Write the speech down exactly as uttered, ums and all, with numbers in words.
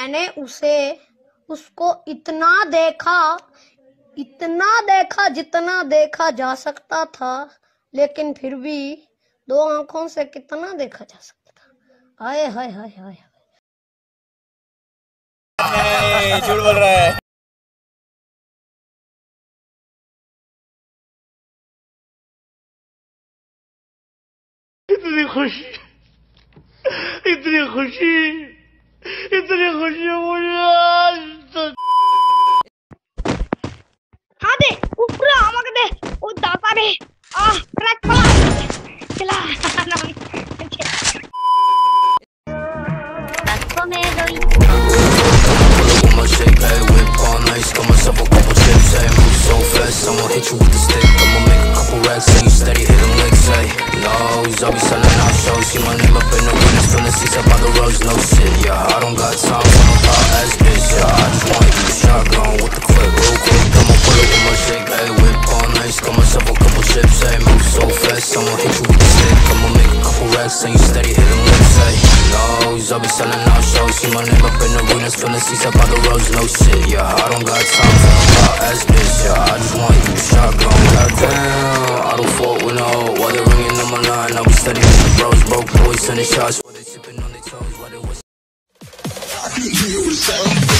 मैंने उसे उसको इतना देखा इतना देखा जितना देखा जा सकता था, लेकिन फिर भी दो आंखों से कितना देखा जा सकता था। हाय हाय हाय हाय हाय। झूठ बोल रहा है। इतनी खुशी इतनी खुशी इतनी खुशी मुझे आज तक। हाँ दे ऊपर आमक दे ओ दाता रे आ ट्रैक पला चला Basco में गई shake, hey, whip all nice, got myself a couple chips, hey, move so fast, I'ma hit you with the stick, I'ma make a couple racks, hey, you steady hitting licks, hey, nose, I'll be selling out shows, see my name up in the winners, feeling seats up by the roads, no shit, yeah, I don't got time for no hot ass bitch, yeah, I just want you shotgun with the clip, real quick, I'ma pull up with my shake, hey, whip all nice, got myself a couple chips, hey, move so fast, I'ma hit you with the stick, I'ma make a couple racks, hey, you steady hitting licks, hey, nose, I'll be selling out shows, see my name up in the winners, feeling seats up by the roads, no shit, yeah, I don't got time for no hot ass bitch, yeah, I just want you shotgun, goddamn, I don't fault with no, while they're ringing on my line, I'll be steady with the bros, broke boys sending shots, while they sipping on their toes, while they was I can hear you sound.